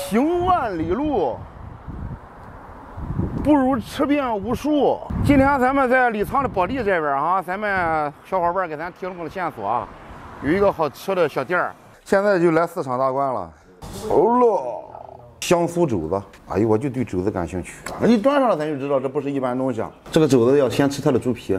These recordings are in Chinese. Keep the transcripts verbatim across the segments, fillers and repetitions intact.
行万里路，不如吃遍无数。今天咱们在李沧的宝地这边啊，咱们小伙伴给咱提供了线索啊，有一个好吃的小店儿。现在就来四场大观了。哦喽，香酥肘子，哎呦，我就对肘子感兴趣。一端上来咱就知道这不是一般东西啊。这个肘子要先吃它的猪皮，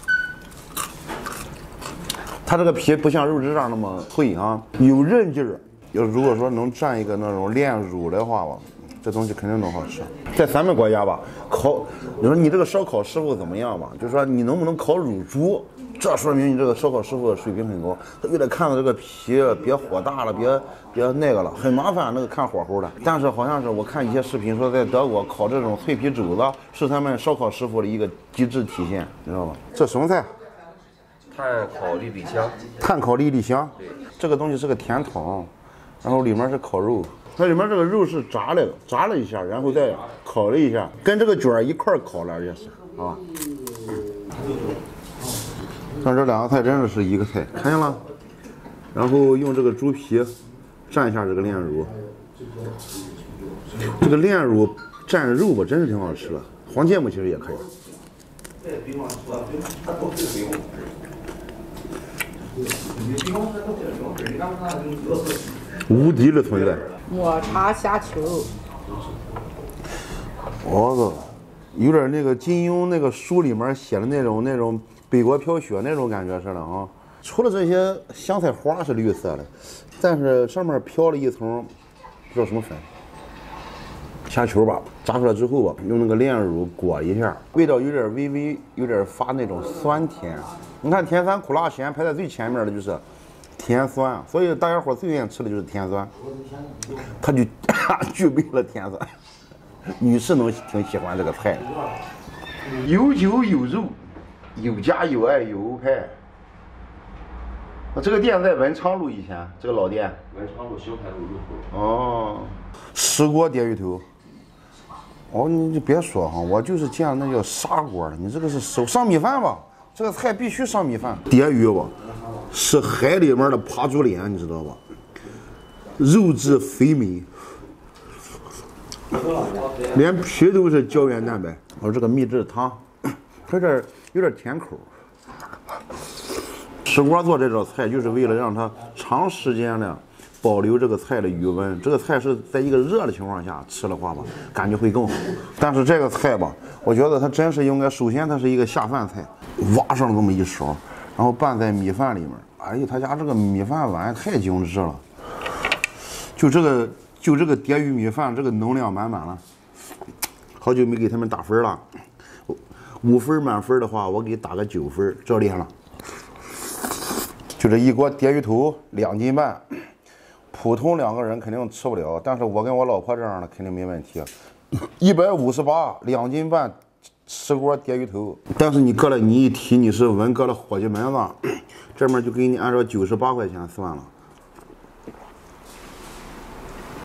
它这个皮不像肉质上那么脆啊，有韧劲儿。要如果说能蘸一个那种炼乳的话吧，这东西肯定能好吃。在咱们国家吧，烤，你说你这个烧烤师傅怎么样吧？就是说你能不能烤乳猪，这说明你这个烧烤师傅水平很高。他为了看到这个皮别火大了，别别那个了，很麻烦那个看火候的。但是好像是我看一些视频说，在德国烤这种脆皮肘子是他们烧烤师傅的一个极致体现，你知道吧？这什么菜？ 炭烤粒粒香。 炭烤粒粒香。 对， 这个东西是个甜筒。然后里面是烤肉，它里面这个肉是炸的，炸了一下，然后再烤了一下，跟这个卷儿一块烤了也是啊。像这两个菜真的是一个菜，看见了？然后用这个猪皮蘸一下这个炼乳，这个炼乳蘸肉吧，真是挺好吃的。黄芥末其实也可以。无敌的存在。 抹茶虾球， 我操，有点那个金庸那个书里面写的那种那种北国飘雪那种感觉似的啊。除了这些香菜花是绿色的，但是上面飘了一层不知道什么粉。虾球吧，炸出来之后吧，用那个炼乳裹一下，味道有点微微有点发那种酸甜。你看甜酸苦辣咸排在最前面的就是甜酸，所以大家伙最愿意吃的就是甜酸，它就具备了甜酸。女士能挺喜欢这个菜的，有酒有肉，有家有爱有欧派。这个店在文昌路以前，这个老店。 文昌路修开路入口。 哦，石锅鲽鱼头。哦，你就别说哈，我就是见那叫砂锅的，你这个是手上米饭吧？这个菜必须上米饭。鲽鱼吧，是海里面的爬竹脸，你知道吧？肉质肥美，连皮都是胶原蛋白。我这个秘制汤，它有点有点甜口。石锅做这道菜就是为了让它长时间的保留这个菜的余温。这个菜是在一个热的情况下吃的话吧，感觉会更好。但是这个菜吧，我觉得它真是应该，首先它是一个下饭菜，挖上这么一勺，然后拌在米饭里面。哎呦，他家这个米饭碗太精致了，就这个就这个鲽鱼米饭，这个能量满满了。好久没给他们打分了，五分满分的话，我给打个九分，这厉害了。就这一锅鲽鱼头两斤半，普通两个人肯定吃不了，但是我跟我老婆这样的肯定没问题。一百五十八，两斤半，石锅鲽鱼头。但是你搁了，你一提你是文革的伙计们子，这面就给你按照九十八块钱算了。